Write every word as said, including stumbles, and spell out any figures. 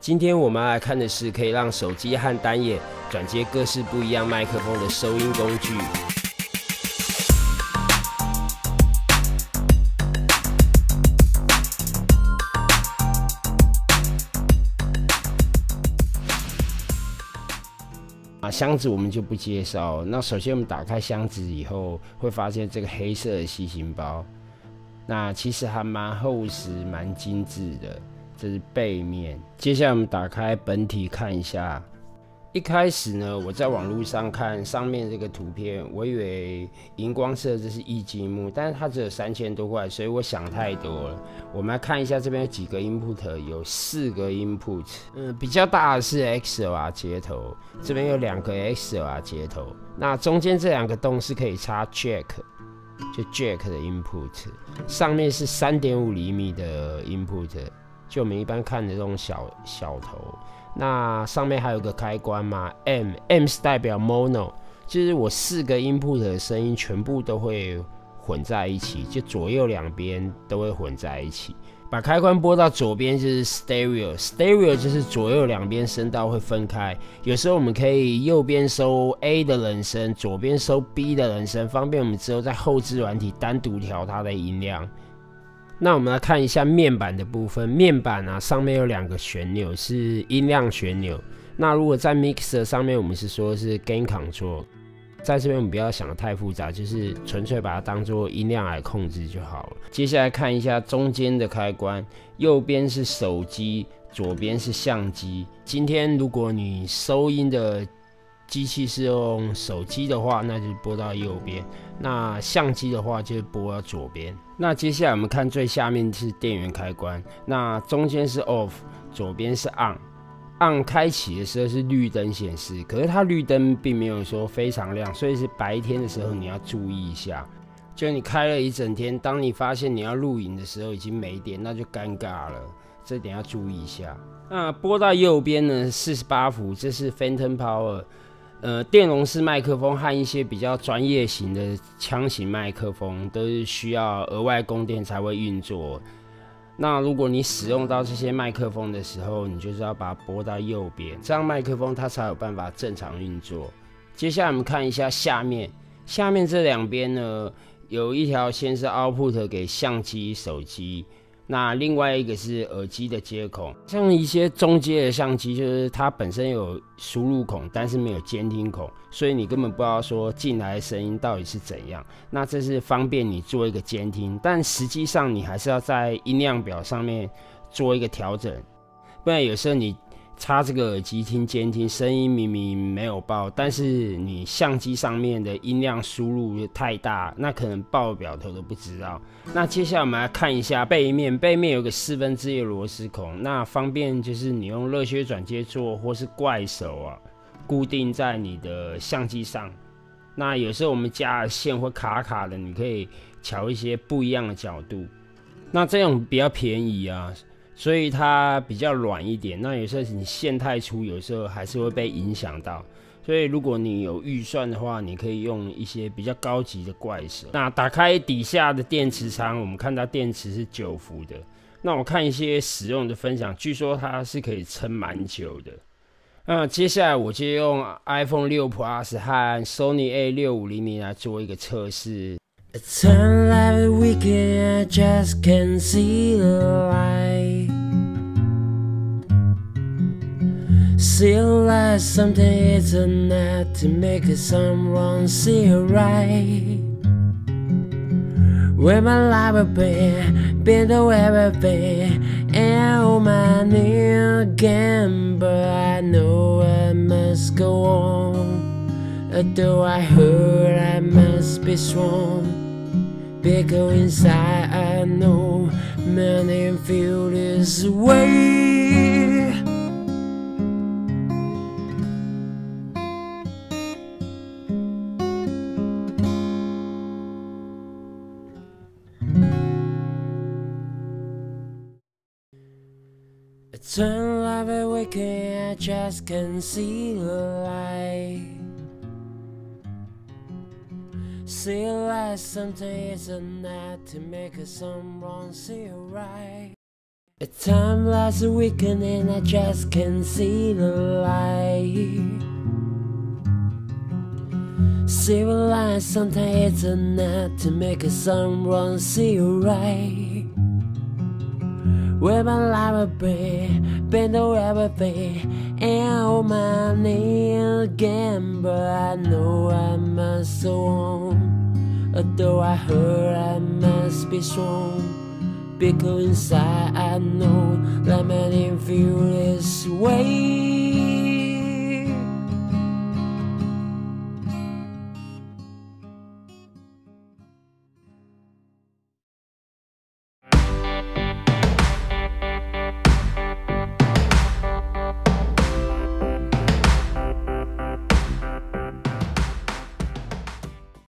今天我们要来看的是可以让手机和单眼转接各式不一样麦克风的收音工具。啊，箱子我们就不介绍。那首先我们打开箱子以后，会发现这个黑色的细型包，那其实还蛮厚实、蛮精致的。这是背面。接下来我们打开本体看一下。一开始呢，我在网络上看上面这个图片，我以为荧光色这是一晶幕，但是它只有三千多块，所以我想太多了。我们来看一下这边有几个 input， 有四个 input， 嗯，比较大的是 X L R 接头，这边有两个 X L R 接头，那中间这两个洞是可以插 Jack， 就 Jack 的 input， 上面是 三点五厘米的 input， 就我们一般看的这种小小头。那上面还有个开关嘛 ，M M 是代表 mono， 就是我四个 input 的声音全部都会混在一起，就左右两边都会混在一起。把开关拨到左边就是 stereo，stereo 就是左右两边声道会分开。有时候我们可以右边收 A 的人声，左边收 B 的人声，方便我们之后在后置软体单独调它的音量。那我们来看一下面板的部分，面板啊上面有两个旋钮是音量旋钮。那如果在 mixer 上面，我们是说是 gain control， 在这边我们不要想得太复杂，就是纯粹把它当做音量来控制就好了。接下来看一下中间的开关，右边是手机，左边是相机。今天如果你收音的机器是用手机的话，那就拨到右边；那相机的话就拨到左边。那接下来我们看最下面是电源开关，那中间是 off， 左边是 on。on 开启的时候是绿灯显示，可是它绿灯并没有说非常亮，所以是白天的时候你要注意一下。就你开了一整天，当你发现你要录影的时候已经没电，那就尴尬了，这点要注意一下。那拨到右边呢，四十八伏，这是 Phantom Power。呃，电容式麦克风和一些比较专业型的枪型麦克风都是需要额外供电才会运作。那如果你使用到这些麦克风的时候，你就是要把它拨到右边，这样麦克风它才有办法正常运作。接下来我们看一下下面，下面这两边呢，有一条线是 output 给相机、手机。那另外一个是耳机的接孔，像一些中阶的相机，就是它本身有输入孔，但是没有监听孔，所以你根本不知道说进来的声音到底是怎样。那这是方便你做一个监听，但实际上你还是要在音量表上面做一个调整，不然有时候你插这个耳机听监听，声音明明没有爆，但是你相机上面的音量输入太大，那可能爆表头都不知道。那接下来我们来看一下背面，背面有个四分之一的螺丝孔，那方便就是你用热靴转接座或是怪手啊，固定在你的相机上。那有时候我们加的线会卡卡的，你可以调一些不一样的角度。那这种比较便宜啊，所以它比较软一点，那有时候你线太粗，有时候还是会被影响到。所以如果你有预算的话，你可以用一些比较高级的怪手。那打开底下的电池仓，我们看到电池是九伏的。那我看一些使用的分享，据说它是可以撑蛮久的。那接下来我就用 iPhone 六 Plus 和 Sony A 六五零零来做一个测试。 It's turn like a weekend, I just can't see the light. Still like something it's a night to make it someone see it right. Where my life have been, been through everything, and on my knee again. But I know I must go on. Although I heard I must be strong, because inside I know many feel this way. I turn like a weekend, I just can't see the light. Still like something is a night to make it someone see it right. A time lasts a weekend and I just can't see the light. Civilized, sometimes it's enough to make someone see you right. With my library, bend over everything, and hold my knee again. But I know I must go on, although I heard I must be strong. Because inside I know that many feel this way.